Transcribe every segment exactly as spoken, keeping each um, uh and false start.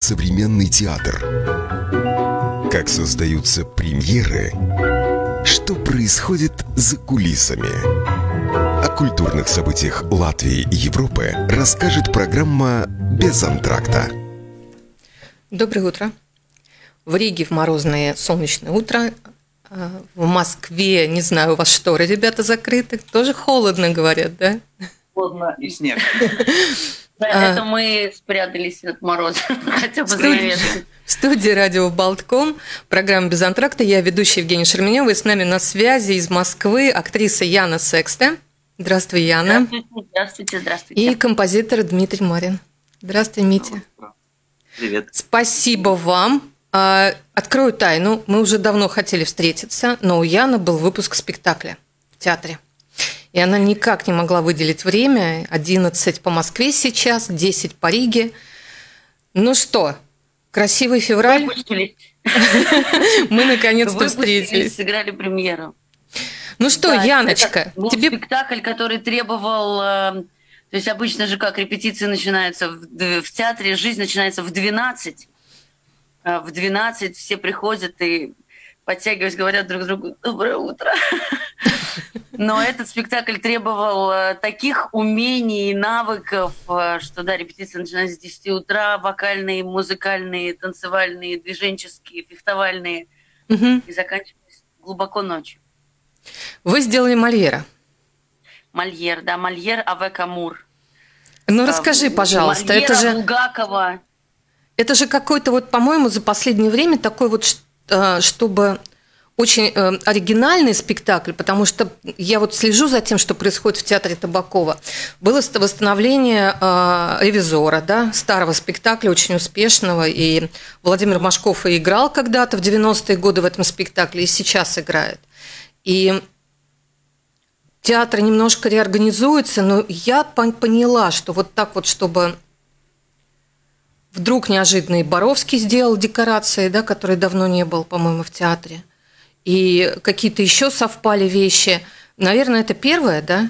Современный театр. Как создаются премьеры, что происходит за кулисами. О культурных событиях Латвии и Европы расскажет программа «Без антракта». Доброе утро. В Риге в морозное солнечное утро. В Москве, не знаю, у вас шторы, ребята, закрыты. Тоже холодно, говорят, да? Холодно и снег. Да, это мы спрятались от мороза, хотя бы занавески. В студии радио Болтком, программа «Без антракта». Я ведущая Евгения Шерменева, и с нами на связи из Москвы актриса Яна Секста. Здравствуй, Яна. Здравствуйте, здравствуйте, здравствуйте. И композитор Дмитрий Марин. Здравствуй, Митя. Привет. Спасибо вам. Открою тайну, мы уже давно хотели встретиться, но у Яны был выпуск спектакля в театре. И она никак не могла выделить время. одиннадцать по Москве сейчас, десять по Риге. Ну что, красивый февраль. Выпустились. Мы наконец-то встретились. Сыграли премьеру. Ну что, да, Яночка, был тебе... спектакль, который требовал... То есть обычно же как репетиции начинаются в, в театре, жизнь начинается в двенадцать. В двенадцать все приходят и, подтягиваясь, говорят друг другу «Доброе утро». Но этот спектакль требовал таких умений и навыков, что, да, репетиции начинались с десяти утра, вокальные, музыкальные, танцевальные, движенческие, фехтовальные, угу. И заканчивались глубоко ночью. Вы сделали Мольера. Мольер, да, Мольер Avec Amour. Ну, расскажи, пожалуйста, Мольера, это же... Булгакова. Это же какой-то вот, по-моему, за последнее время такой вот, чтобы... Очень э, оригинальный спектакль, потому что я вот слежу за тем, что происходит в театре Табакова. Было восстановление э, «Ревизора», да, старого спектакля, очень успешного, и Владимир Машков и играл когда-то в девяностые годы в этом спектакле, и сейчас играет. И театр немножко реорганизуется, но я поняла, что вот так вот, чтобы... Вдруг неожиданно и Боровский сделал декорации, да, который давно не был, по-моему, в театре. И какие-то еще совпали вещи. Наверное, это первое, да?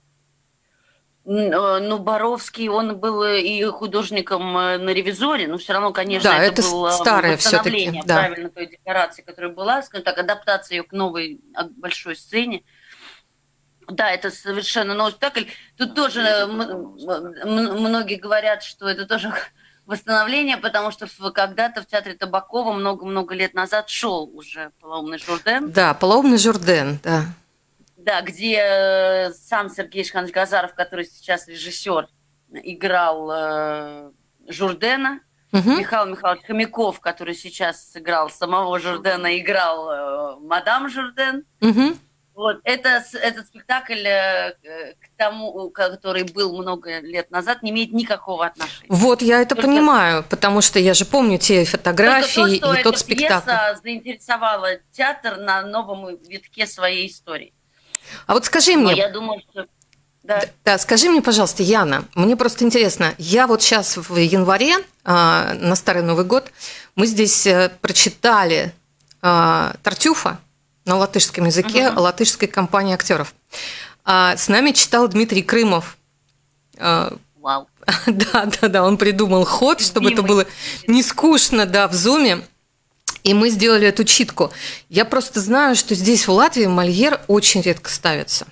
Ну, Боровский, он был и художником на «Ревизоре», но все равно, конечно, да, это, это было старое восстановление да. правильно той декорации, которая была, скажем так, адаптация ее к новой большой сцене. Да, это совершенно новый спектакль. Тут тоже многие говорят, что это тоже... восстановление, потому что когда-то в театре Табакова много-много лет назад шел уже «Полоумный Журден». Да, «Полоумный Журден», да. Да, где сам Сергей Ишханович Газаров, который сейчас режиссер, играл э, Журдена. Угу. Михаил Михайлович Хомяков, который сейчас сыграл самого Журдена, играл э, мадам Журден. Угу. Вот, это, этот спектакль э, к тому, который был много лет назад, не имеет никакого отношения. Вот, я это Только... понимаю, потому что я же помню те фотографии то, и тот спектакль. Пьеса заинтересовала театр на новом витке своей истории. А вот скажи мне... Но я думаю, что... Да. да, скажи мне, пожалуйста, Яна, мне просто интересно, я вот сейчас в январе, э, на Старый Новый год, мы здесь э, прочитали э, Тартюфа, на латышском языке, uh-huh. латышской компании актеров. А с нами читал Дмитрий Крымов. Вау. Wow. Да, да, да, он придумал ход, чтобы Димы. Это было не скучно, да, в зуме. И мы сделали эту читку. Я просто знаю, что здесь в Латвии Мольер очень редко ставится.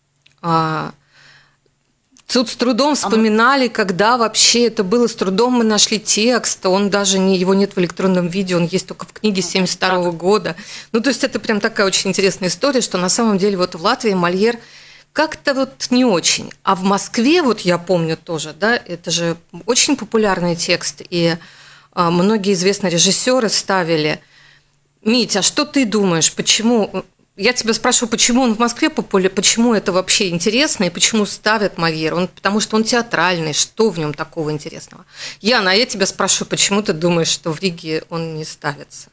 Тут с трудом вспоминали, когда вообще это было, с трудом мы нашли текст, он даже не, его нет в электронном виде, он есть только в книге семьдесят второго года. Ну, то есть это прям такая очень интересная история, что на самом деле вот в Латвии Мольер как-то вот не очень. А в Москве, вот я помню тоже, да, это же очень популярный текст, и а, многие известные режиссеры ставили. Митя, а что ты думаешь, почему... Я тебя спрашиваю, почему он в Москве популярен, почему это вообще интересно и почему ставят Мольер? Он, потому что он театральный, что в нем такого интересного? Яна, а я тебя спрашиваю, почему ты думаешь, что в Риге он не ставится?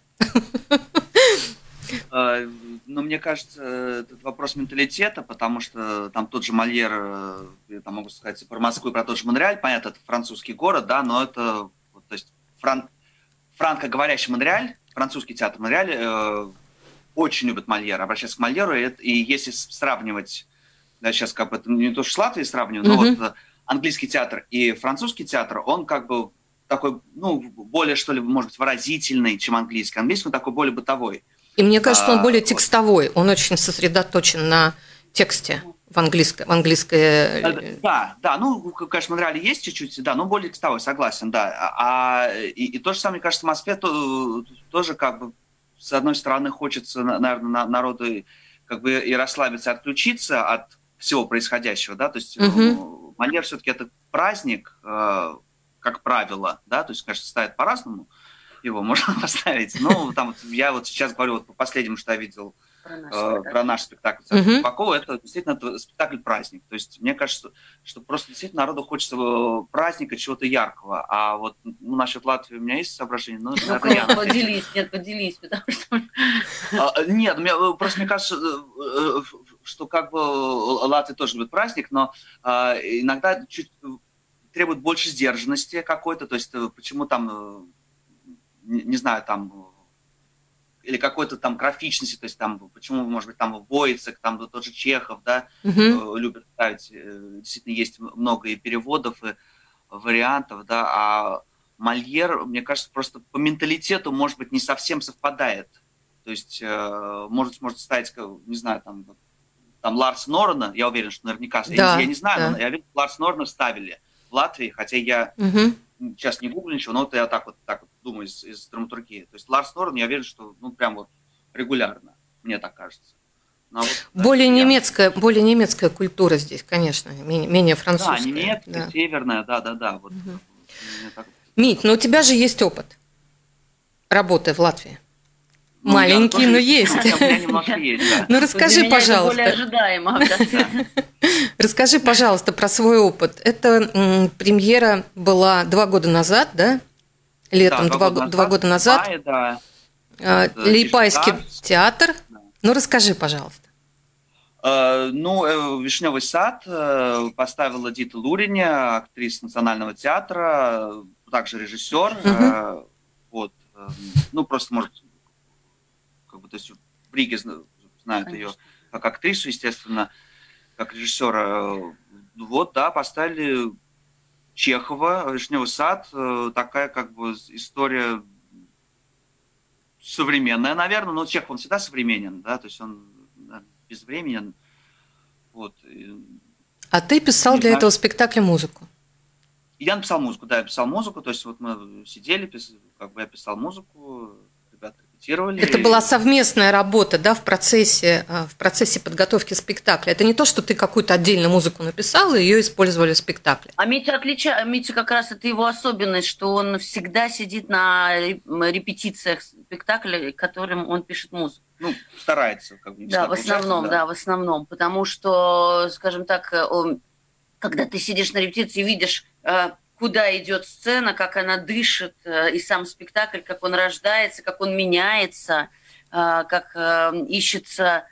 Ну, мне кажется, это вопрос менталитета, потому что там тот же Мольер, я там могу сказать про Москву и про тот же Монреаль, понятно, это французский город, да, но это, то есть, фран, франкоговорящий Монреаль, французский театр Монреаль, очень любят Мольера, обращаются к Мольеру, и, и если сравнивать, да, сейчас как бы это не то, что с Латвией сравниваю, но mm-hmm. вот английский театр и французский театр, он как бы такой, ну, более, что ли, может быть, выразительный, чем английский. Английский он такой более бытовой. И мне кажется, он а, более вот. текстовой, он очень сосредоточен на тексте в английской, в английской... Да, да, ну, конечно, в Монреале есть чуть-чуть, да, но более текстовой, согласен, да. А, и, и то же самое, мне кажется, в Москве то, тоже как бы, с одной стороны, хочется, наверное, народу как бы и расслабиться, отключиться от всего происходящего, да, то есть uh-huh. Мольер все-таки это праздник, как правило, да, то есть, конечно, ставят по-разному, его можно поставить, но там я вот сейчас говорю вот по последнему, что я видел, Про наш, э, про наш спектакль uh-huh. Попова, это действительно это спектакль-праздник. То есть мне кажется, что, что просто действительно народу хочется праздника, чего-то яркого. А вот ну, насчет Латвии у меня есть соображения, но... Ну, я поделись, нет, поделись, потому что... А, нет, мне, просто мне кажется, что как бы Латвия тоже любит праздник, но а, иногда чуть требует больше сдержанности какой-то, то есть почему там, не, не знаю, там... или какой-то там графичности, то есть там, почему, может быть, там Войцек, там тот же Чехов, да, uh-huh. любят ставить, действительно есть много и переводов, и вариантов, да, а Мольер, мне кажется, просто по менталитету, может быть, не совсем совпадает, то есть, может, может ставить, не знаю, там, там Ларса Норрена, я уверен, что наверняка, да, я, я не знаю, да. но я видел, Ларса Норрена ставили в Латвии, хотя я... Uh-huh. Сейчас не гуглю ничего, но вот я так вот, так вот думаю из, из драматургии. То есть Ларс Норрен, я верю, что ну прям вот регулярно, мне так кажется. Вот, более, да, немецкая, я... более немецкая культура здесь, конечно, менее, менее французская. Да, немецкая, да. Северная, да-да-да. Вот, угу. так... Мить, но у тебя же есть опыт работы в Латвии. Ну, маленький, но есть. У меня немножко есть, да. Ну, расскажи, пожалуйста. Более ожидаемо. Расскажи, пожалуйста, про свой опыт. Это м, премьера была два года назад, да? Летом, да, два, два, два года назад. Мае, да. Лейпайский театр. Да. Ну, расскажи, пожалуйста. Uh, ну, «Вишневый сад» поставила Дита Луриня, актриса Национального театра, также режиссер. Uh-huh. Вот. Ну, просто, может... Как бы, то есть в Риге знают Конечно. Ее как актрису, естественно, как режиссера. Вот, да, поставили Чехова, «Вишневый сад», такая как бы история современная, наверное, но Чехов, он всегда современен, да, то есть он безвременен. Вот. А ты писал Не для знаю. этого спектакля музыку? Я написал музыку, да, я писал музыку, то есть вот мы сидели, пис... как бы я писал музыку, ребята репетировали. Это была совместная работа, да, в процессе, в процессе подготовки спектакля. Это не то, что ты какую-то отдельную музыку написал, и ее использовали в спектакле. А Митя отличает, Митя как раз это его особенность, что он всегда сидит на репетициях спектакля, которым он пишет музыку. Ну, старается, как бы. Да, в основном, да. да, в основном, потому что, скажем так, он, когда ты сидишь на репетиции, видишь, куда идет сцена, как она дышит, и сам спектакль, как он рождается, как он меняется, как ищется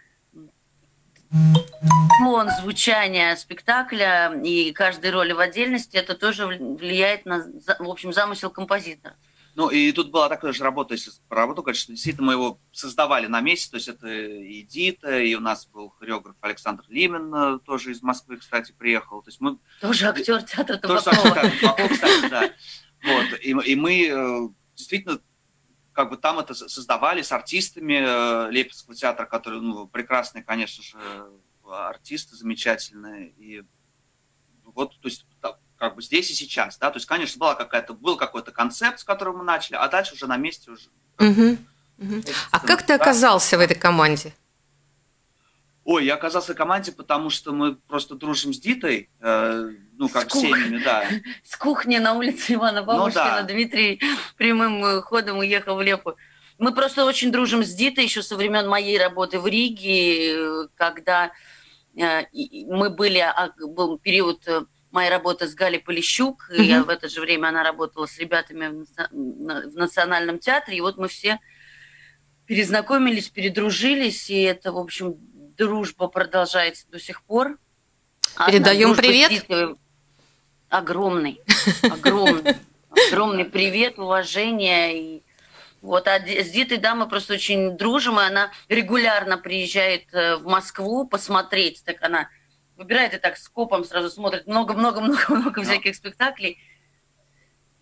тон звучания спектакля и каждой роли в отдельности, это тоже влияет на, в общем, замысел композитора. Ну, и тут была такая же работа, если про работу говорить, что действительно мы его создавали на месте, то есть это и Дита, и у нас был хореограф Александр Лимин, тоже из Москвы, кстати, приехал. То есть мы... Тоже актер театра Табакова. Тоже актер Табакова, кстати, да. Вот, и, и мы действительно как бы там это создавали с артистами Лейпцигского театра, которые, ну, прекрасные, конечно же, артисты, замечательные, и вот, то есть... как бы здесь и сейчас, да, то есть, конечно, была какая-то, был какой-то концепт, с которого мы начали, а дальше уже на месте уже. Угу. Угу. А как ты оказался в этой команде? Ой, я оказался в команде, потому что мы просто дружим с Дитой, э, ну, как с семьями, да. С кухни на улице Ивана Бабушкина, ну, да. Дмитрий прямым ходом уехал в Лепу. Мы просто очень дружим с Дитой еще со времен моей работы в Риге, когда э, мы были, был период... моя работа с Галей Полищук, и uh-huh. в это же время она работала с ребятами в Национальном театре, и вот мы все перезнакомились, передружились, и это, в общем, дружба продолжается до сих пор. Передаем привет. Дитой, огромный, огромный, огромный привет, уважение. И вот, а с Дитой, да, мы просто очень дружим, и она регулярно приезжает в Москву посмотреть, так она... выбирает и так скопом сразу смотрит много-много-много-много всяких спектаклей.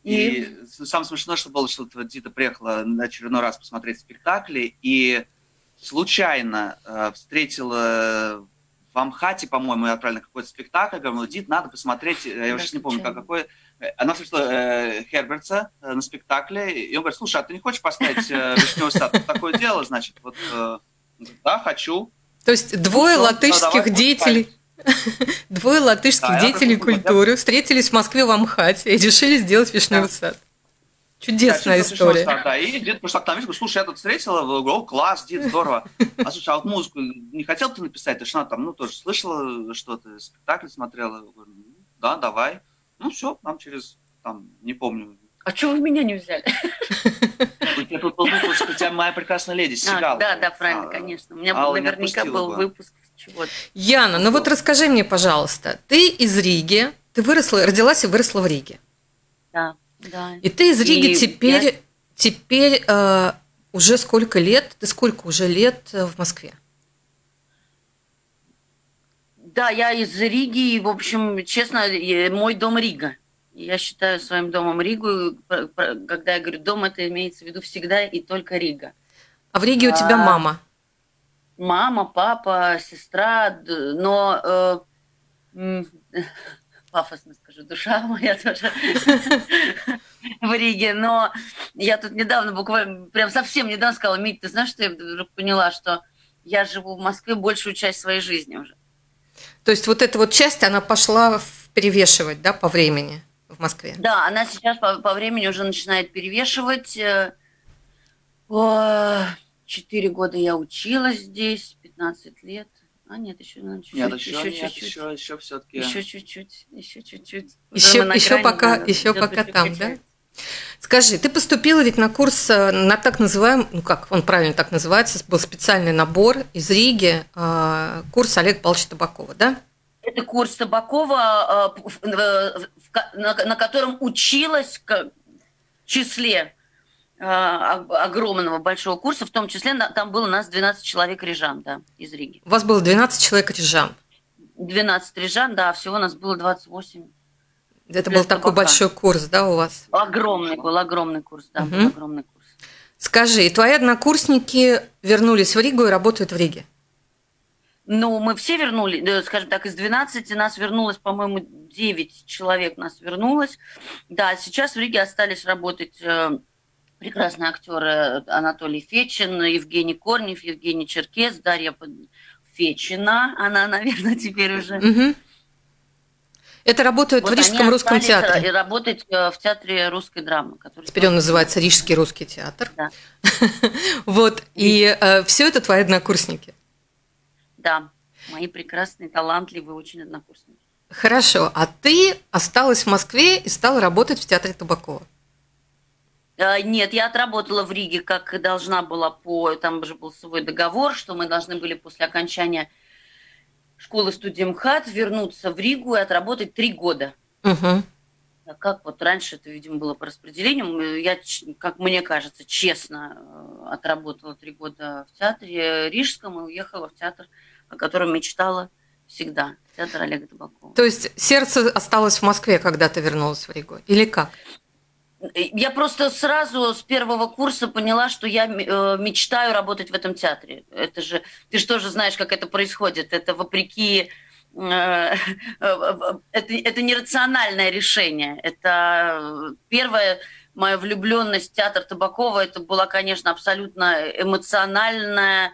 И, и самое смешное, что было, что вот Дита приехала на очередной раз посмотреть спектакли, и случайно э, встретила в Амхате, по-моему, я отправила на какой-то спектакль, говорю, Дит, надо посмотреть, я уже не помню, как, какой. Она встретила э, Хербертса э, на спектакле, и он говорит, слушай, а ты не хочешь поставить э, «Вишневый сад»? Вот такое дело, значит, вот, э, да, хочу. То есть двое ну, латышских да, деятелей, двое латышских да, деятелей культуры я... встретились в Москве в Амхате и решили сделать «Вишневый да. сад». Чудесная да, история. Сад, да. И Дид пришла к нам, говорит, слушай, я тут встретила, говорю, о, класс, Дид, здорово. А слушай, а вот музыку не хотел ты написать? Ты что, там, ну, тоже слышала что-то, спектакль смотрела? Говорю, да, давай. Ну, все, нам через, там, не помню. А чего вы меня не взяли? Я тут был выпуск, у тебя «Моя прекрасная леди» Сигал. Да, да, правильно, конечно. У меня наверняка был выпуск чего-то. Яна, ну вот расскажи мне, пожалуйста, ты из Риги, ты выросла, родилась и выросла в Риге. Да. Да. И ты из Риги и теперь, я... теперь э, уже сколько лет? Ты сколько уже лет в Москве? Да, я из Риги, и, в общем, честно, мой дом Рига. Я считаю своим домом Ригу. Когда я говорю дом, это имеется в виду всегда и только Рига. А в Риге у тебя мама? Мама, папа, сестра, но... Э, пафосно скажу, душа моя тоже в Риге, но я тут недавно, буквально, прям совсем недавно сказала, Мить, ты знаешь, что я вдруг поняла, что я живу в Москве большую часть своей жизни уже. То есть вот эта вот часть, она пошла перевешивать, да, по времени в Москве? Да, она сейчас по, по времени уже начинает перевешивать. Четыре года я училась здесь, пятнадцать лет. А нет, еще, ну, чуть-чуть, нет, еще, еще, нет, чуть-чуть. еще, еще все-таки. Еще чуть-чуть, еще чуть-чуть. Еще, еще пока, еще пока там, да? Скажи, ты поступила ведь на курс, на так называемый, ну как он правильно так называется, был специальный набор из Риги, курс Олега Павловича Табакова, да? Это курс Табакова, на котором училась в числе огромного большого курса, в том числе там было у нас двенадцать человек рижан, да, из Риги. У вас было двенадцать человек рижан? двенадцать рижан, да, всего у нас было двадцать восемь. Это был такой табака. Большой курс, да, у вас? Огромный был, огромный курс, да, угу. был огромный курс. Скажи, и твои однокурсники вернулись в Ригу и работают в Риге? Ну, мы все вернулись, скажем так, из двенадцати нас вернулось, по-моему, девять человек нас вернулось. Да, сейчас в Риге остались работать... прекрасные актеры Анатолий Фечин, Евгений Корнев, Евгений Черкес, Дарья Фечина, она, наверное, теперь уже. Угу. Это работает вот в Рижском русском театре? Работает в театре русской драмы. Теперь он называется Рижский русский театр. Да. Вот, и все это твои однокурсники? Да, мои прекрасные, талантливые, очень однокурсники. Хорошо, а ты осталась в Москве и стала работать в театре Табакова? Нет, я отработала в Риге, как должна была по... Там же был свой договор, что мы должны были после окончания школы-студии МХАТ вернуться в Ригу и отработать три года. Угу. А как вот раньше это, видимо, было по распределению. Я, как мне кажется, честно отработала три года в театре Рижском и уехала в театр, о котором мечтала всегда. Театр Олега Табакова. То есть сердце осталось в Москве, когда ты вернулась в Ригу? Или как? Я просто сразу с первого курса поняла, что я мечтаю работать в этом театре. Это же, ты же тоже знаешь, как это происходит. Это вопреки... Это, это нерациональное решение. Это первое, моя влюбленность в театр Табакова, это была, конечно, абсолютно эмоциональная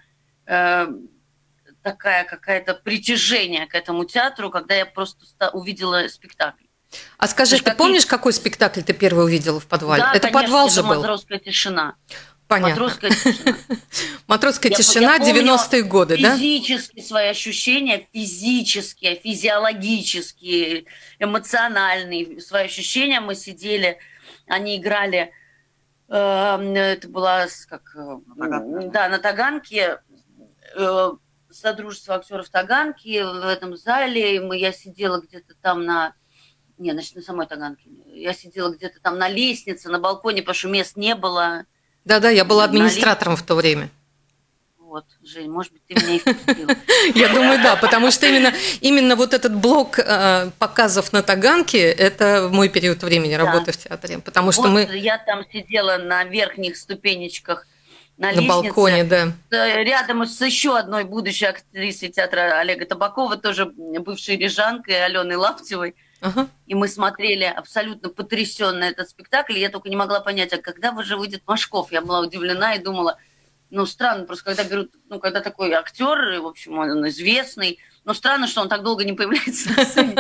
такая какая-то притяжение к этому театру, когда я просто увидела спектакль. А скажи, ты помнишь, какой спектакль ты первый увидела в подвале? Да, это конечно, подвал же это был. «Матросская тишина». Понятно. «Матросская тишина». «Матросская тишина», девяностые годы, да? Физические свои ощущения, физические, физиологические, эмоциональные свои ощущения. Мы сидели, они играли, это была как, да, на Таганке, Содружество актеров Таганки в этом зале. Мы, я сидела где-то там на... Не, значит, на самой Таганке. Я сидела где-то там на лестнице, на балконе, потому что мест не было. Да-да, я была администратором в то время. вот, Жень, может быть, ты меня и впустила. Я думаю, да, потому что именно, именно вот этот блок э, показов на Таганке, это мой период времени работы да. в театре, потому что вот мы... я там сидела на верхних ступенечках на, на лестнице, балконе, да. Рядом с еще одной будущей актрисой театра Олега Табакова, тоже бывшей рижанкой Аленой Лаптевой. Ага. И мы смотрели абсолютно потрясенно этот спектакль, и я только не могла понять, а когда же выйдет Машков? Я была удивлена и думала, ну, странно, просто когда берут, ну, когда такой актер, в общем, он известный, но странно, что он так долго не появляется на сцене.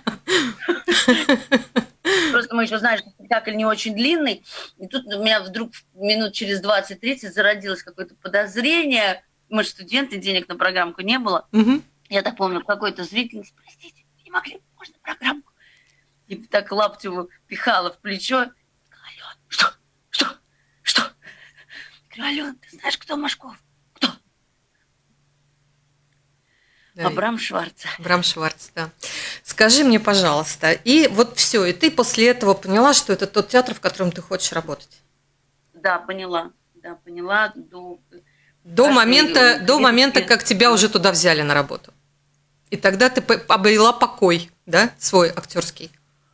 Просто мы еще знаем, что спектакль не очень длинный, и тут у меня вдруг минут через двадцать-тридцать зародилось какое-то подозрение, мы же студенты, денег на программку не было. Я так помню, какой-то зритель, простите, не могли, можно программку? И так Лаптеву пихала в плечо. Ален, что? Что? Что? Говорю, Ален, ты знаешь, кто Машков? Кто? Да, Абрам Шварц. Абрам Шварц, да. Скажи мне, пожалуйста, и вот все, и ты после этого поняла, что это тот театр, в котором ты хочешь работать? Да, поняла. Да, поняла. До, до момента, до момента, как тебя уже туда взяли на работу. И тогда ты обрела покой, да, свой актерский.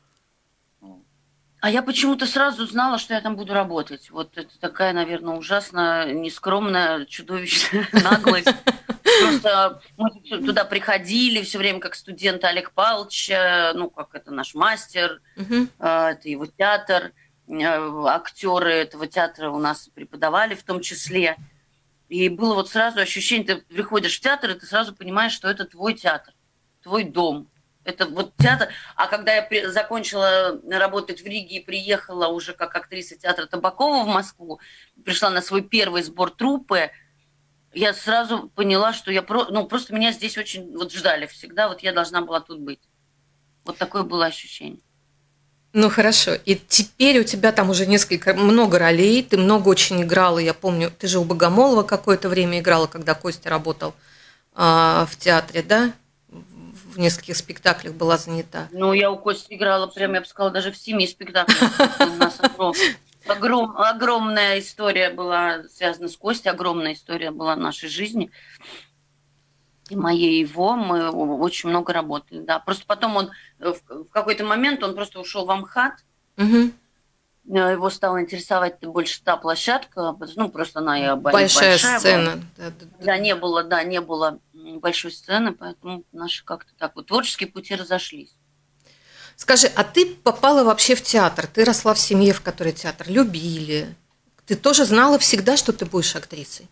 А я почему-то сразу знала, что я там буду работать. Вот это такая, наверное, ужасно нескромная, чудовищная наглость. Просто мы туда приходили все время как студенты Олег Павлович, ну, как это наш мастер, uh-huh. это его театр, актеры этого театра у нас преподавали в том числе. И было вот сразу ощущение, ты приходишь в театр, и ты сразу понимаешь, что это твой театр, твой дом. Это вот театр. А когда я при... закончила работать в Риге и приехала уже как актриса театра Табакова в Москву, пришла на свой первый сбор труппы, я сразу поняла, что я про... ну, просто меня здесь очень вот ждали всегда, вот я должна была тут быть. Вот такое было ощущение. Ну хорошо, и теперь у тебя там уже несколько, много ролей, ты много очень играла, я помню, ты же у Богомолова какое-то время играла, когда Костя работал а, в театре, да? В нескольких спектаклях была занята. Ну, я у Кости играла прям, я бы сказала, даже в семи спектаклях. У нас огром, огромная история была связана с Костей, огромная история была в нашей жизни. И моей, и его, мы очень много работали, да. Просто потом он, в какой-то момент он просто ушел в Амхат. Угу. Его стала интересовать больше та площадка, ну, просто она и большая, большая сцена. Да, да, да. да, не было, да, не было большой сцены, поэтому наши как-то так вот творческие пути разошлись. Скажи, а ты попала вообще в театр? Ты росла в семье, в которой театр любили? Ты тоже знала всегда, что ты будешь актрисой?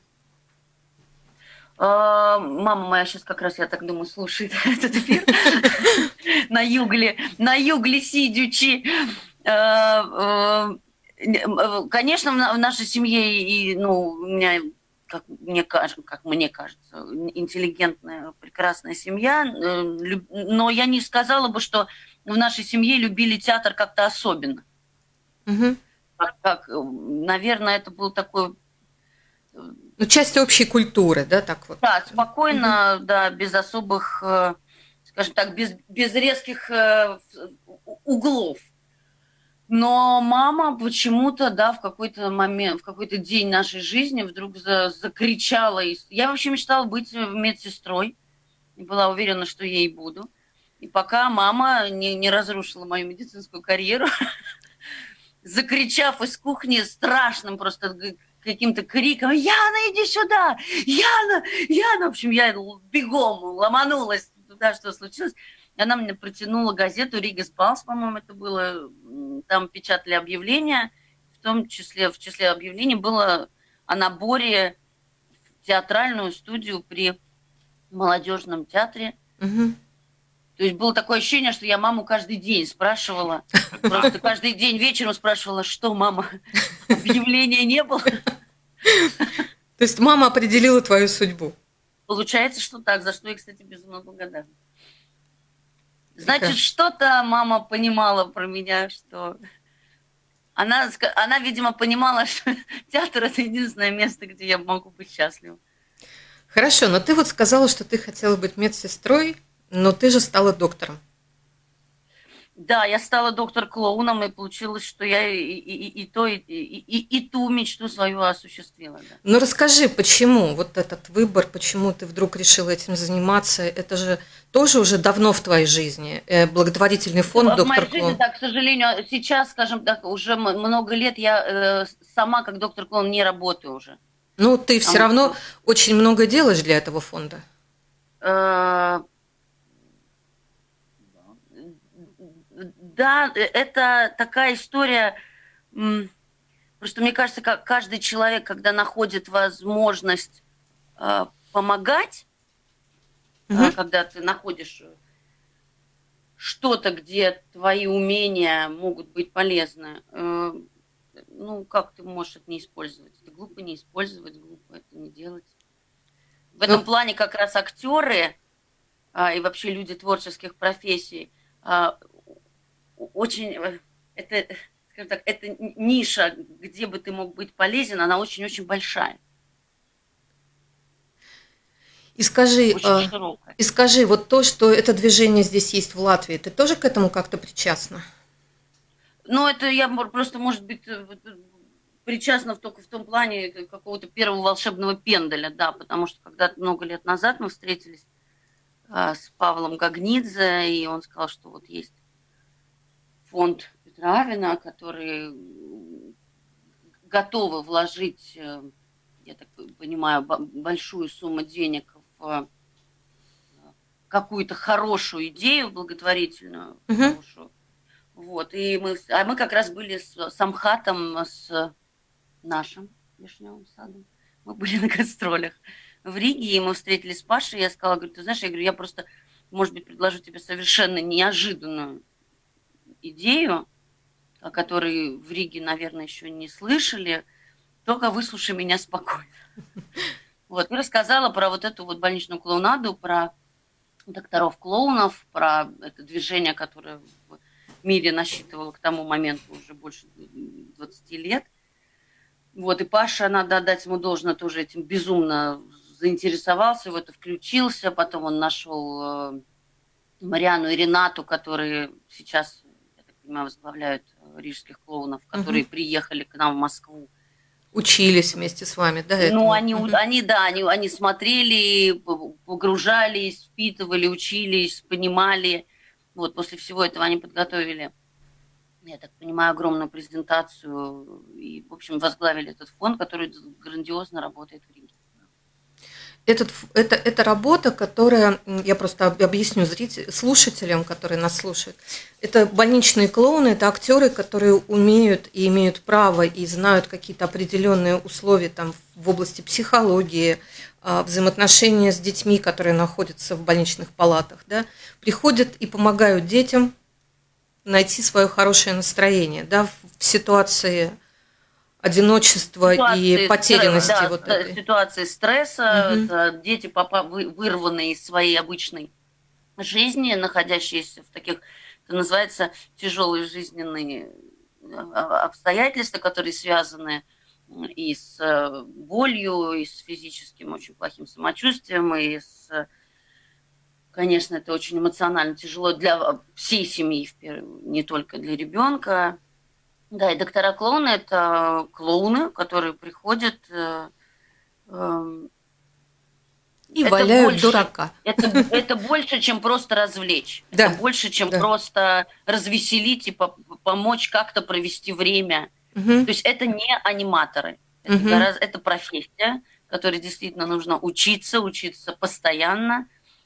Мама моя сейчас как раз, я так думаю, слушает этот эфир на югле, на югле сидячи. Конечно, в нашей семье, и, ну, у меня, как мне, как мне кажется, интеллигентная, прекрасная семья, но я не сказала бы, что в нашей семье любили театр как-то особенно. Угу. Как, как, наверное, это был такой... Ну, часть общей культуры, да, так вот? Да, спокойно, угу. да, без особых, скажем так, без, без резких углов. Но мама почему-то, да, в какой-то момент, в какой-то день нашей жизни вдруг за, закричала. Я вообще мечтала быть медсестрой и была уверена, что ей буду. И пока мама не, не разрушила мою медицинскую карьеру, закричав из кухни страшным просто каким-то криком: «Яна, иди сюда! Яна! Яна!» В общем, я бегом ломанулась туда, что случилось. И она мне протянула газету «Ригес Балс», по-моему, это было. Там печатали объявления, в том числе, в числе объявлений было о наборе в театральную студию при молодежном театре. Угу. То есть было такое ощущение, что я маму каждый день спрашивала, просто каждый день вечером спрашивала, что, мама, объявления не было. То есть мама определила твою судьбу? Получается, что так, за что я, кстати, безумно благодарна. Значит, что-то мама понимала про меня, что... Она, она, видимо, понимала, что театр – это единственное место, где я могу быть счастлива. Хорошо, но ты вот сказала, что ты хотела быть медсестрой, но ты же стала доктором. Да, я стала доктор-клоуном, и получилось, что я и, и, и, и то, и, и, и ту мечту свою осуществила. Да. Ну расскажи, почему вот этот выбор, почему ты вдруг решила этим заниматься? Это же тоже уже давно в твоей жизни, благотворительный фонд «Доктор Клоун». В моей жизни, да, к сожалению, сейчас, скажем так, уже много лет я сама как доктор-клоун не работаю уже. Ну ты все равно очень много делаешь для этого фонда. Да, это такая история, просто мне кажется, как каждый человек, когда находит возможность э, помогать, угу. э, когда ты находишь что-то, где твои умения могут быть полезны, э, ну, как ты можешь это не использовать? Это глупо не использовать, глупо это не делать. В этом ну... плане как раз актеры э, и вообще люди творческих профессий э, очень, это, скажем так, эта ниша, где бы ты мог быть полезен, она очень-очень большая. И скажи, э, и скажи, вот то, что это движение здесь есть в Латвии, ты тоже к этому как-то причастна? Ну, это я просто, может быть, причастна только в том плане какого-то первого волшебного пенделя, да, потому что когда-то много лет назад мы встретились э, с Павлом Гагнидзе, и он сказал, что вот есть фонд Петра Авина, который готовы вложить, я так понимаю, большую сумму денег в какую-то хорошую идею благотворительную. Uh-huh. Хорошую. Вот. И мы, а мы как раз были с, с Амхатом, с нашим вишневым садом. Мы были на гастролях в Риге, и мы встретились с Пашей, я сказала, говорю, ты знаешь, я говорю, я просто, может быть, предложу тебе совершенно неожиданную идею, о которой в Риге, наверное, еще не слышали, только выслушай меня спокойно. Вот, и рассказала про вот эту вот больничную клоунаду, про докторов-клоунов, про это движение, которое в мире насчитывало к тому моменту уже больше двадцати лет. Вот, и Паша, надо отдать ему должное, тоже этим безумно заинтересовался, в это включился, потом он нашел Мариану и Ренату, которые сейчас, возглавляют рижских клоунов, которые угу. приехали к нам в Москву. Учились вместе с вами, да? Этому? Ну, они, угу. они, да, они, они смотрели, погружались, впитывали, учились, понимали. Вот, после всего этого они подготовили, я так понимаю, огромную презентацию и, в общем, возглавили этот фонд, который грандиозно работает в Риге. Этот, это, это работа, которая, я просто объясню зрителям, слушателям, которые нас слушают, это больничные клоуны, это актеры, которые умеют и имеют право и знают какие-то определенные условия там, в области психологии, взаимоотношения с детьми, которые находятся в больничных палатах, да, приходят и помогают детям найти свое хорошее настроение, да, в ситуации одиночества ситуации, и потерянности. Да, вот этой. Ситуации стресса, угу. это дети, вырванные из своей обычной жизни, находящиеся в таких, это называется, тяжелые жизненные обстоятельства, которые связаны и с болью, и с физическим очень плохим самочувствием, и с, конечно, это очень эмоционально тяжело для всей семьи, не только для ребенка. Да, и доктора-клоуны – это клоуны, которые приходят э, э, и валяют больше, дурака. Это, это больше, чем просто развлечь. Да. Это больше, чем да. просто развеселить и помочь как-то провести время. Угу. То есть это не аниматоры. Это, угу. гораздо, это профессия, которой действительно нужно учиться, учиться постоянно.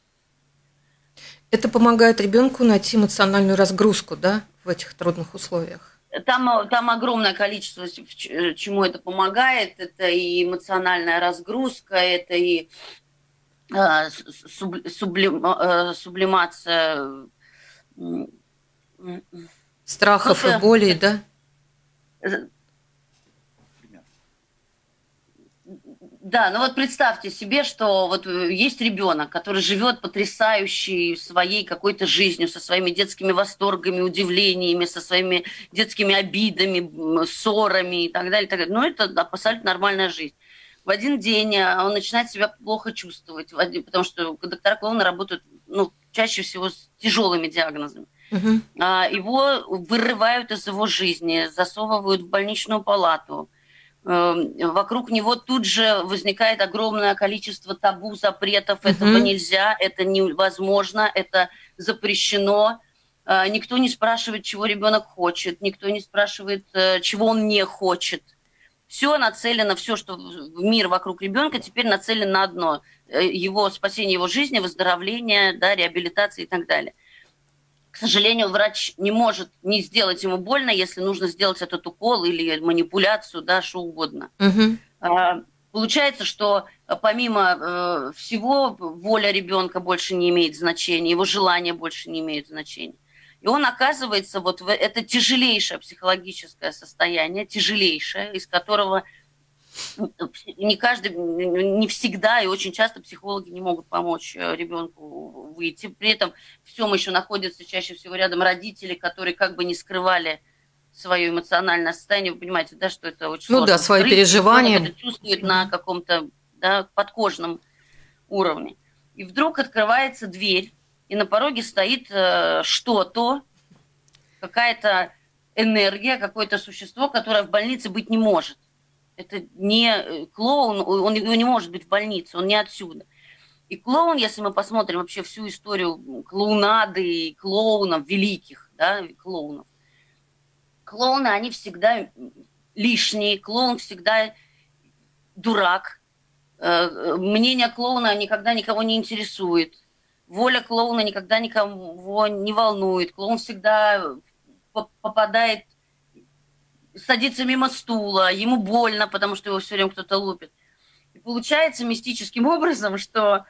Это помогает ребенку найти эмоциональную разгрузку, да, в этих трудных условиях. Там, там огромное количество, чему это помогает. Это и эмоциональная разгрузка, это и э, сублим, э, сублимация страхов ну, и болей, да? Да, ну вот представьте себе, что вот есть ребенок, который живет потрясающей своей какой-то жизнью, со своими детскими восторгами, удивлениями, со своими детскими обидами, ссорами и так далее. Так далее. Ну, это абсолютно нормальная жизнь. В один день он начинает себя плохо чувствовать, потому что доктора-клоуны работают ну, чаще всего с тяжелыми диагнозами. Угу. Его вырывают из его жизни, засовывают в больничную палату. Вокруг него тут же возникает огромное количество табу, запретов. Угу. Этого нельзя, это невозможно, это запрещено. Никто не спрашивает, чего ребенок хочет, никто не спрашивает, чего он не хочет. Все нацелено, все, что в мир вокруг ребенка, теперь нацелено на одно. Его спасение его жизни, выздоровление, да, реабилитация и так далее. К сожалению, врач не может не сделать ему больно, если нужно сделать этот укол или манипуляцию, да, что угодно. Угу. Получается, что помимо всего воля ребенка больше не имеет значения, его желания больше не имеют значения. И он оказывается, вот в это тяжелейшее психологическое состояние, тяжелейшее, из которого не каждый, не всегда и очень часто психологи не могут помочь ребенку выйти. При этом всем еще находятся чаще всего рядом родители, которые как бы не скрывали свое эмоциональное состояние. Вы понимаете, да, что это очень ну сложно. Ну да, свои скрыть, переживания. Это чувствует на каком-то, да, подкожном уровне. И вдруг открывается дверь, и на пороге стоит э, что-то, какая-то энергия, какое-то существо, которое в больнице быть не может. Это не клоун, он, он не может быть в больнице, он не отсюда. И клоун, если мы посмотрим вообще всю историю клоунады и клоунов, великих, да, клоунов, клоуны, они всегда лишние, клоун всегда дурак, мнение клоуна никогда никого не интересует. Воля клоуна никогда никого не волнует. Клоун всегда попадает, садится мимо стула, ему больно, потому что его все время кто-то лупит. И получается мистическим образом, что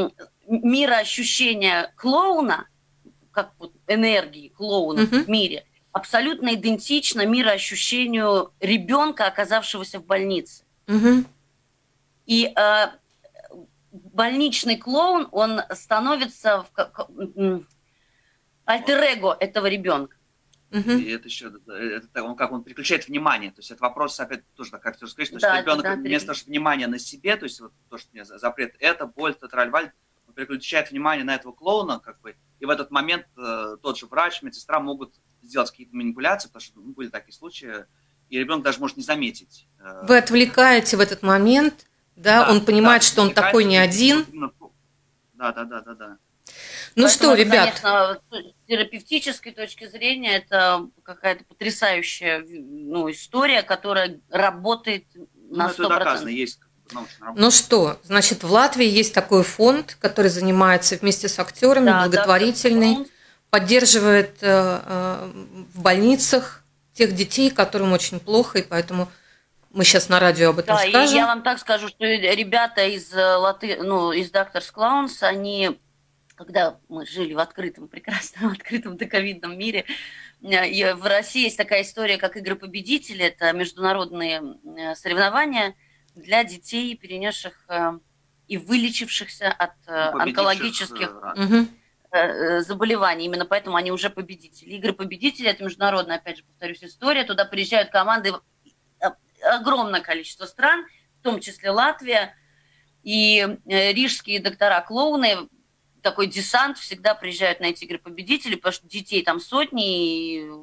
мироощущение клоуна, как вот энергии клоуна uh-huh. в мире, абсолютно идентично мироощущению ребенка, оказавшегося в больнице. Uh-huh. И э, больничный клоун, он становится в альтер-эго этого ребенка. Uh-huh. И это еще, это, он, как он переключает внимание, то есть это вопрос, опять тоже, как ты сказать, что, да, что ребенок да, вместо того, чтобы внимание на себе, то есть вот то, что мне запрет, это боль, это траль-валь, он переключает внимание на этого клоуна, как бы, и в этот момент э, тот же врач, медсестра могут сделать какие-то манипуляции, потому что ну, были такие случаи, и ребенок даже может не заметить. Вы отвлекаете в этот момент, да, да он понимает, да, что он такой не один. Да, да, да, да, да. Ну Поэтому, что, ребят. Конечно, с терапевтической точки зрения это какая-то потрясающая ну, история, которая работает на сто процентов. Ну, это доказано, есть научная работа. Ну что, значит, в Латвии есть такой фонд, который занимается вместе с актерами, да, благотворительный, да, поддерживает э, э, в больницах тех детей, которым очень плохо, и поэтому мы сейчас на радио об этом да, скажем. И я вам так скажу, что ребята из, Латы... ну, из Doctors Clowns, они... Когда мы жили в открытом, прекрасном, открытом доковидном мире, и в России есть такая история, как Игры победителей. Это международные соревнования для детей, перенесших и вылечившихся от онкологических угу. заболеваний. Именно поэтому они уже победители. Игры победителей – это международная, опять же, повторюсь, история. Туда приезжают команды, огромное количество стран, в том числе Латвия. И рижские доктора-клоуны, такой десант, всегда приезжают на эти игры победителей, потому что детей там сотни, и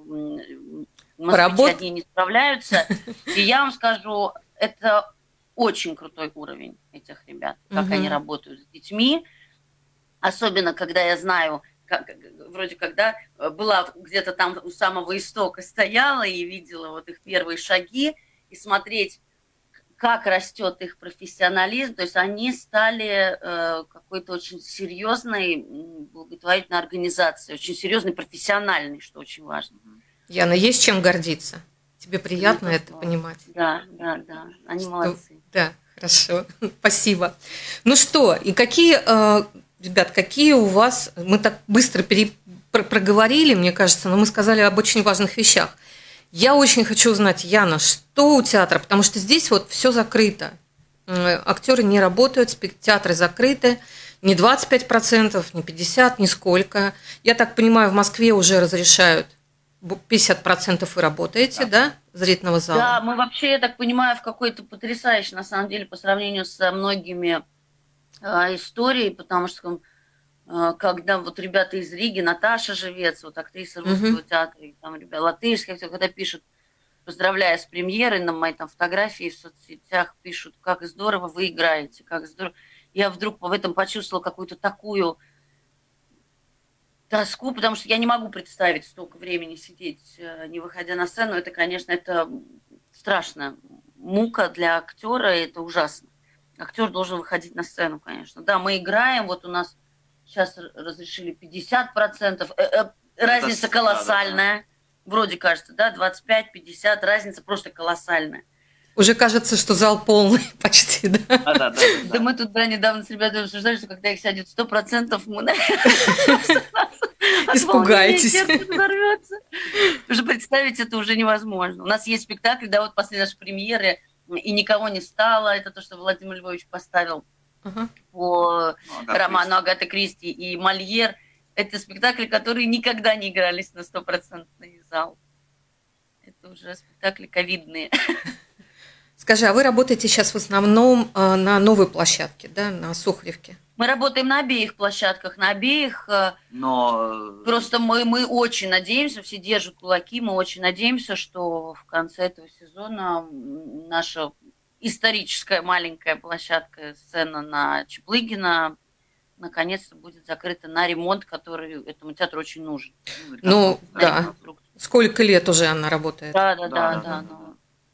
москвичи одни не справляются. И я вам скажу, это очень крутой уровень этих ребят, как угу. они работают с детьми. Особенно, когда я знаю, как, вроде когда была где-то там у самого истока стояла и видела вот их первые шаги, и смотреть, как растет их профессионализм, то есть они стали э, какой-то очень серьезной благотворительной организацией, очень серьезной, профессиональной, что очень важно. Яна, есть чем гордиться? Тебе приятно это, это понимать? Да, да, да, они что? Молодцы. Да, хорошо, спасибо. Ну что, и какие, э, ребят, какие у вас, мы так быстро пере, про, проговорили, мне кажется, но мы сказали об очень важных вещах. Я очень хочу узнать, Яна, что у театра, потому что здесь вот все закрыто. Актеры не работают, театры закрыты, не двадцать пять процентов, не пятьдесят процентов, нисколько. Я так понимаю, в Москве уже разрешают пятьдесят процентов вы работаете, да, да зрительного зала? Да, мы вообще, я так понимаю, в какой-то потрясающей, на самом деле, по сравнению со многими э, историей, потому что э, когда вот ребята из Риги, Наташа Живец, вот актриса русского uh-huh. театра, и там ребята латышские, когда пишут, поздравляя с премьерой, на мои там фотографии в соцсетях пишут, как здорово вы играете, как здорово. Я вдруг в этом почувствовала какую-то такую тоску, потому что я не могу представить столько времени сидеть, не выходя на сцену. Это, конечно, это страшная мука для актера, и это ужасно. Актер должен выходить на сцену, конечно. Да, мы играем, вот у нас сейчас разрешили пятьдесят процентов, разница колоссальная, да, да, да. Вроде кажется, да, двадцать пять пятьдесят, разница просто колоссальная. Уже кажется, что зал полный почти, да? А, да, да, да, да, мы тут да, недавно с ребятами обсуждали, что когда их сядет сто процентов, мы, наверное, испугаетесь. Потому что представить это уже невозможно. У нас есть спектакль, да, вот после нашей премьеры, и никого не стало. Это то, что Владимир Львович поставил uh-huh. по ну, роману Агаты Кристи и Мольер. Это спектакли, которые никогда не игрались на стопроцентный зал. Это уже спектакли ковидные. Скажи, а вы работаете сейчас в основном на новой площадке, да, на Сухаревке? Мы работаем на обеих площадках, на обеих. Но... Просто мы, мы очень надеемся, все держат кулаки, мы очень надеемся, что в конце этого сезона наша историческая маленькая площадка, сцена на Чаплыгина, наконец-то будет закрыта на ремонт, который этому театру очень нужен. Ну, да. Сколько лет уже она работает? Да, да, да, да. да, да.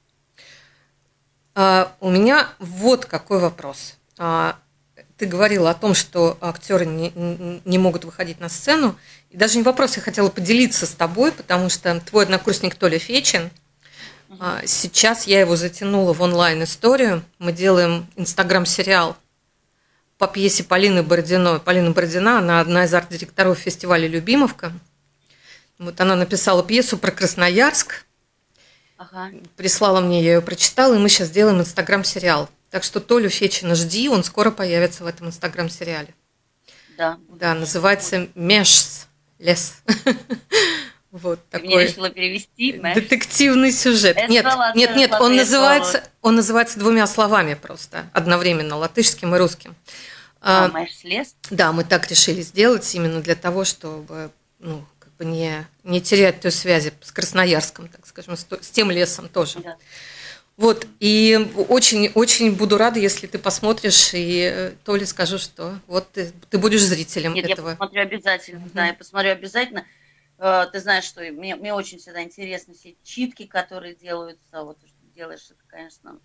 А, у меня вот какой вопрос. А, ты говорила о том, что актеры не, не могут выходить на сцену. И даже не вопрос, я хотела поделиться с тобой, потому что твой однокурсник Толя Фечин, uh-huh. сейчас я его затянула в онлайн-историю. Мы делаем инстаграм-сериал по пьесе Полины Бородиной. Полина Бородина, она одна из арт-директоров фестиваля «Любимовка». Вот она написала пьесу про Красноярск. Ага. Прислала мне, я ее прочитала, и мы сейчас делаем инстаграм-сериал. Так что Толю Фечина жди, он скоро появится в этом инстаграм-сериале. Да. Да, называется «Мешс. Лес». Вот такой. Мне решила перевести. Детективный сюжет. Нет, нет, нет, он называется, он называется двумя словами просто, одновременно, латышским и русским. А, «Мешс. Лес»? Да, мы так решили сделать именно для того, чтобы, ну, Не, не терять той связи с Красноярском, так скажем, с, с тем лесом тоже. Да. Вот, и очень-очень буду рада, если ты посмотришь, и Толе скажу, что вот ты, ты будешь зрителем Нет, этого. Я посмотрю обязательно, uh-huh. да, я посмотрю обязательно. Ты знаешь, что мне, мне очень всегда интересны все читки, которые делаются, вот что ты делаешь, это, конечно...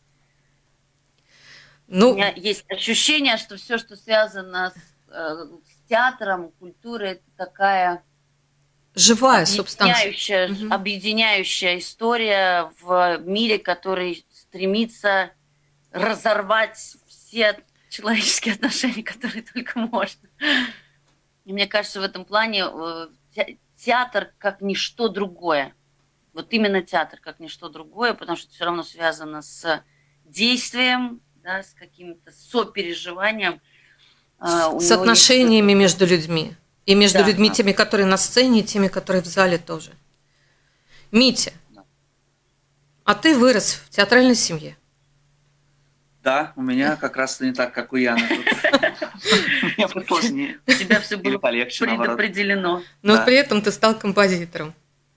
Ну, у меня есть ощущение, что все, что связано с, с театром, культурой, это такая... Живая объединяющая, субстанция. Объединяющая история в мире, который стремится разорвать все человеческие отношения, которые только можно. И мне кажется, в этом плане театр как ничто другое. Вот именно театр как ничто другое, потому что это все равно связано с действием, да, с каким-то сопереживанием. С, с отношениями есть... между людьми. И между да, людьми, да. теми, которые на сцене, и теми, которые в зале тоже. Митя, да. а ты вырос в театральной семье? Да, у меня как раз не так, как у Яны. Мне посложнее. У тебя все было предопределено. Но при этом ты стал композитором.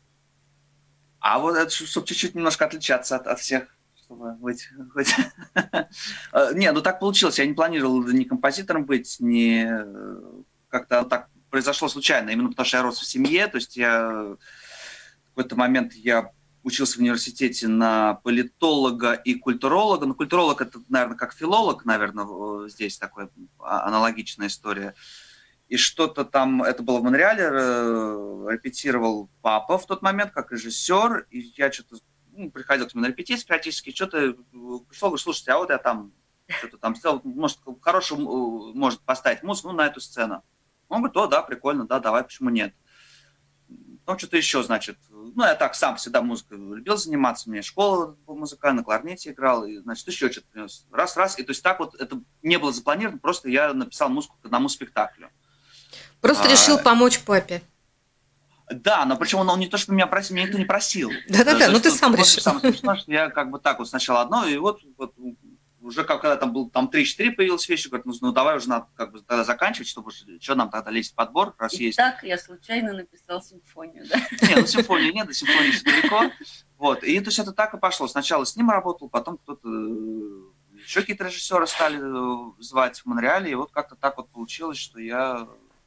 А вот это, чтобы чуть-чуть немножко отличаться от всех, чтобы быть... Не, ну так получилось. Я не планировал ни композитором быть, ни как-то так... Произошло случайно, именно потому что я рос в семье, то есть я в какой-то момент я учился в университете на политолога и культуролога. Но культуролог это, наверное, как филолог, наверное, здесь такая аналогичная история. И что-то там, это было в Монреале, репетировал папа в тот момент как режиссер, и я что-то ну, приходил к нему на репетиции периодически, что-то пришел, говорю, слушайте, а вот я там что-то там сделал, может, хорошую, может поставить музыку ну, на эту сцену. Он говорит, о, да, прикольно, да, давай, почему нет? Потом что-то еще, значит, ну, я так сам всегда музыкой любил заниматься, у меня школа музыкальная, на кларнете играл, и, значит, еще что-то принес. Раз-раз, и то есть так вот это не было запланировано, просто я написал музыку к одному спектаклю. Просто а, решил помочь папе. Да, но причем он, он не то, что меня просил, меня никто не просил. Да-да-да, ну ты сам решил. Самое смешное, что я как бы так вот сначала одно, и вот, вот уже как, когда там был там три-четыре появилась вещи, говорят, ну, ну давай уже надо как бы тогда заканчивать, чтобы что нам тогда лезть в подбор, раз И есть. так я случайно написал симфонию, да? Нет, ну симфонии нет, до симфонии еще далеко. Вот. И то есть это так и пошло. Сначала с ним работал, потом кто-то, еще какие-то режиссеры стали звать в Монреале, и вот как-то так вот получилось, что я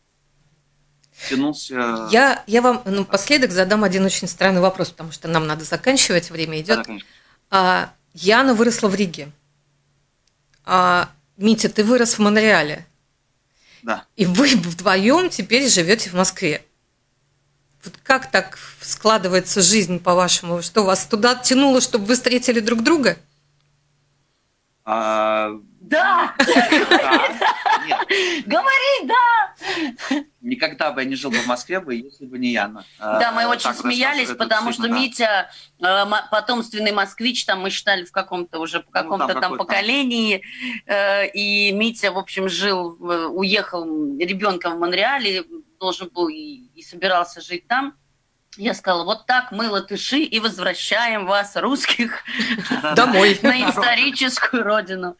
тянулся. Я, я вам напоследок задам один очень странный вопрос, потому что нам надо заканчивать, время идет. Да, а, Яна выросла в Риге. А, Митя, ты вырос в Монреале. Да. И вы вдвоем теперь живете в Москве. Вот как так складывается жизнь, по-вашему? Что вас туда тянуло, чтобы вы встретили друг друга? А... Да! Да. Нет. Говори, да! Никогда бы я не жил бы в Москве, бы, если бы не Яна. Да, мы А, очень так смеялись, это потому что да. Митя э, м- потомственный москвич, там мы считали в каком-то уже по Ну, там каком-то там какой-то. поколении, э, и Митя, в общем, жил, в- уехал ребенком в Монреале, должен был и, и собирался жить там. Я сказала, вот так мы, латыши, и возвращаем вас, русских, Домой. на историческую родину.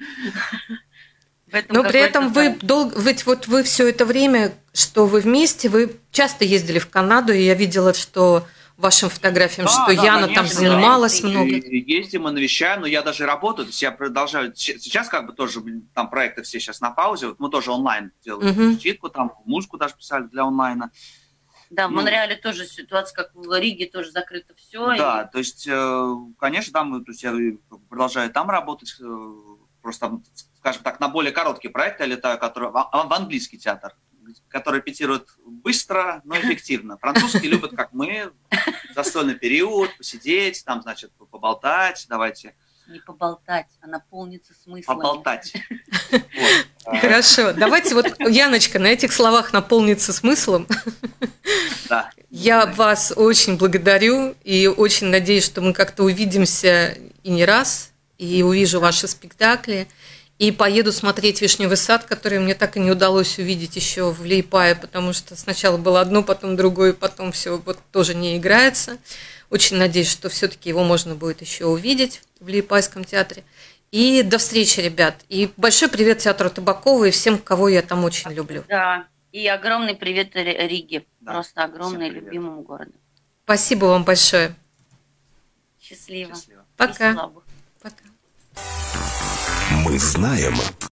В этом Но при какой-то этом вы там- долго, ведь вот вы все это время, что вы вместе, вы часто ездили в Канаду, и я видела, что вашим фотографиям, Да, что да, Яна там конечно, занималась да. много. И ездим и навещаем, но я даже работаю, то есть я продолжаю, сейчас как бы тоже, блин, там проекты все сейчас на паузе, вот мы тоже онлайн делаем Мгм. читку, там музыку даже писали для онлайна. Да, в Ну, Монреале тоже ситуация, как в Риге, тоже закрыто все. Да, то есть, э, конечно, там, то есть я продолжаю там работать, э, просто, там, скажем так, на более короткие проекты я летаю, которые, в в английский театр, который репетирует быстро, но эффективно. Французские любят, как мы, застольный период, посидеть, там, значит, поболтать, давайте Не поболтать, а наполниться смыслом. поболтать. Вот. Хорошо, давайте вот, Яночка, на этих словах наполнится смыслом. Да. Я вас очень благодарю и очень надеюсь, что мы как-то увидимся и не раз, и увижу ваши спектакли, и поеду смотреть «Вишневый сад», который мне так и не удалось увидеть еще в Лиепае, потому что сначала было одно, потом другое, потом все вот тоже не играется. Очень надеюсь, что все-таки его можно будет еще увидеть в Лиепайском театре. И до встречи, ребят. И большой привет театру Табакова и всем, кого я там очень люблю. Да, и огромный привет Ри- Риге. Да, Просто огромный, всем привет. любимому городу. Спасибо вам большое. Счастливо. Счастливо. Пока. И слава Богу. Пока. Мы знаем,